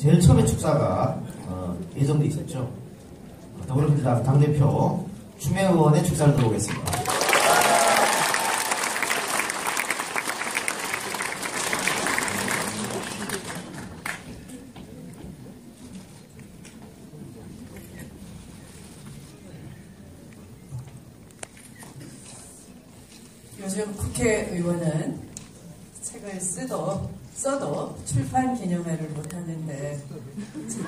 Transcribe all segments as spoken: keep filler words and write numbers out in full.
제일 처음에 축사가 어, 예정돼 있었죠. 더불어민주당 당대표 추미애 의원의 축사를 들어보겠습니다. 요즘 국회의원은 책을 쓰도 써도 출판 기념회를 못하는데 참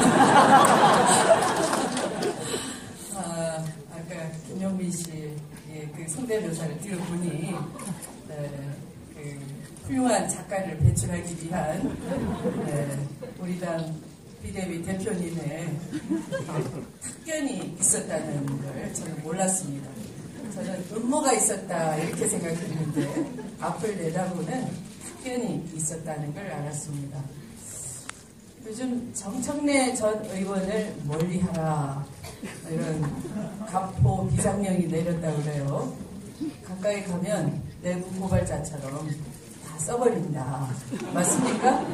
아, 아까 김용민 씨의 그 성대묘사를 들어보니 네, 그 훌륭한 작가를 배출하기 위한 네, 우리 당 비대위 대표님의 학견이 있었다는 걸 저는 몰랐습니다. 저는 음모가 있었다 이렇게 생각했는데 앞을 내다보는 학견이 있었다는 걸 알았습니다. 요즘 정청래 전 의원을 멀리하라 이런 가포 비상령이 내렸다고 그래요. 가까이 가면 내부 고발자처럼 다 써버린다. 맞습니까?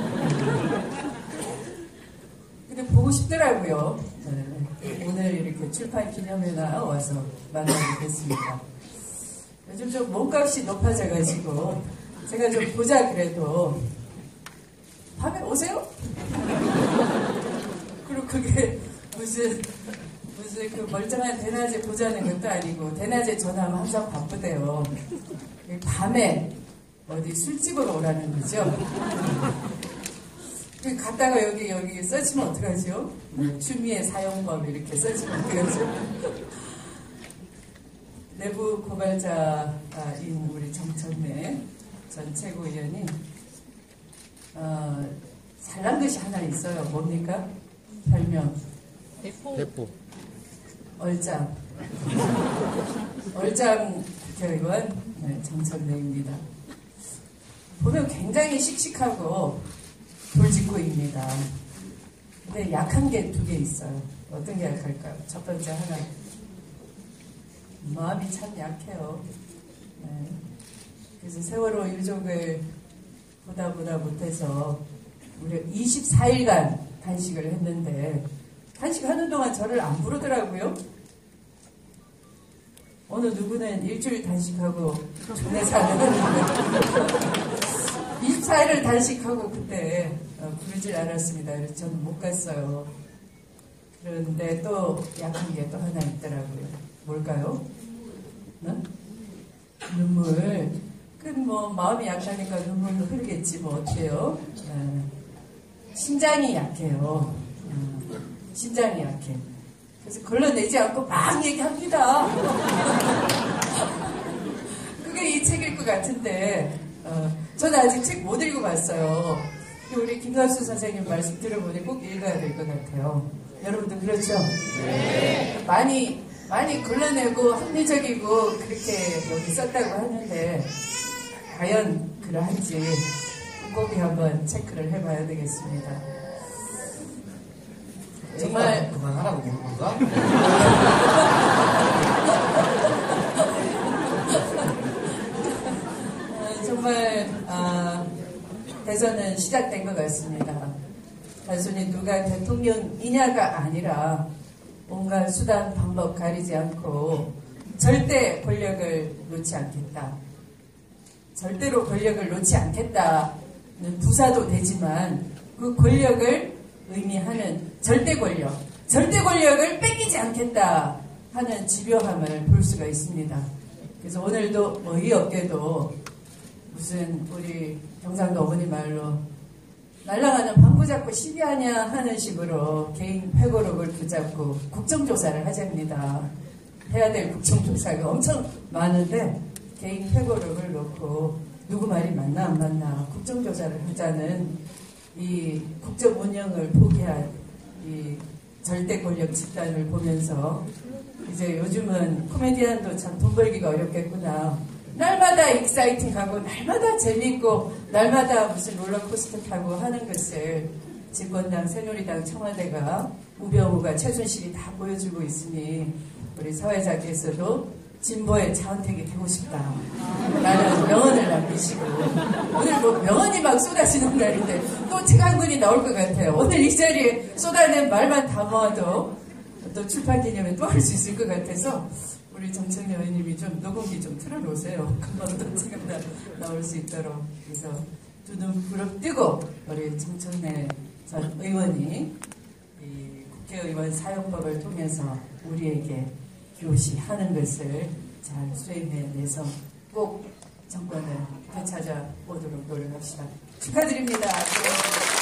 근데 보고 싶더라고요. 네. 오늘 이렇게 출판 기념회나 와서 만나게 됐습니다. 요즘 좀 몸값이 높아져가지고 제가 좀 보자 그래도 밤에 오세요? 그리고 그게 무슨 무슨 그 멀쩡한 대낮에 보자는 것도 아니고 대낮에 전화하면 항상 바쁘대요. 밤에 어디 술집으로 오라는 거죠. 갔다가 여기 여기 써지면 어떡하죠? 추미애 사용법 이렇게 써지면 어떡하죠? 내부 고발자인 우리 정청래 전 최고위원이 어, 잘난 것이 하나 있어요. 뭡니까? 별명 대포. 대포. 얼짱. 얼짱 국회의원 네, 정청래입니다. 보면 굉장히 씩씩하고 돌직구입니다. 근데 약한 게 두 개 있어요. 어떤 게 약할까요? 첫 번째 하나. 마음이 참 약해요. 네. 그래서 세월호 유족을 보다 보다 못해서 무려 이십사 일간 단식을 했는데 단식하는 동안 저를 안 부르더라고요. 어느 누구는 일주일 단식하고 존내 사는 이십사 일을 단식하고 그때 어, 부르질 않았습니다. 그래서 저는 못 갔어요. 그런데 또 약한 게 또 하나 있더라고요. 뭘까요? 네? 눈물. 그 뭐 마음이 약하니까 눈물도 흐르겠지 뭐 어때요? 네. 심장이 약해요. 네. 심장이 약해. 그래서 걸러내지 않고 막 얘기합니다. 그게 이 책일 것 같은데 어, 저는 아직 책 못 읽어봤어요. 우리 김갑수 선생님 말씀 들어보니 꼭 읽어야 될 것 같아요. 여러분도 그렇죠? 네. 많이 많이 걸러내고 합리적이고 그렇게 여기 썼다고 하는데 과연 그러한지 꼼꼼히 한번 체크를 해봐야 되겠습니다. 정말 그만하라고 그러는 건가? 어, 정말 아, 대선은 시작된 것 같습니다. 단순히 누가 대통령이냐가 아니라 온갖 수단 방법 가리지 않고 절대 권력을 놓지 않겠다. 절대로 권력을 놓지 않겠다는 부사도 되지만 그 권력을 의미하는 절대 권력, 절대 권력을 뺏기지 않겠다 하는 집요함을 볼 수가 있습니다. 그래서 오늘도 어이없게도 무슨 우리 경상도 어머니 말로 날아가는 방구 잡고 시비하냐 하는 식으로 개인 회고록을 붙잡고 국정조사를 하자입니다. 해야 될 국정조사가 엄청 많은데 개인 회고록을 놓고 누구 말이 맞나 안 맞나 국정조사를 하자는 이 국정 운영을 포기한 이 절대 권력 집단을 보면서 이제 요즘은 코미디언도 참 돈 벌기가 어렵겠구나. 날마다 익사이팅하고 날마다 재밌고 날마다 무슨 롤러코스터 타고 하는 것을 집권당, 새누리당, 청와대가 우병우가 최순실이 다 보여주고 있으니 우리 사회자께서도 진보의 차은택이 되고 싶다 라는 명언을 남기시고, 오늘 뭐 명언이 막 쏟아지는 날인데 또 책 한 권이 나올 것 같아요. 오늘 이 자리에 쏟아낸 말만 다 모아도 또 출판 기념회 또 할 수 있을 것 같아서 우리 정청래 의원님이 좀 녹음기 좀 틀어놓으세요. 금방 또 책은 나올 수 있도록. 그래서 두 눈 부릅뜨고 우리 정청래 전 의원이 이 국회의원 사용법을 통해서 우리에게 교시하는 것을 잘 수행해내서 꼭 정권을 되찾아 보도록 노력합시다. 축하드립니다.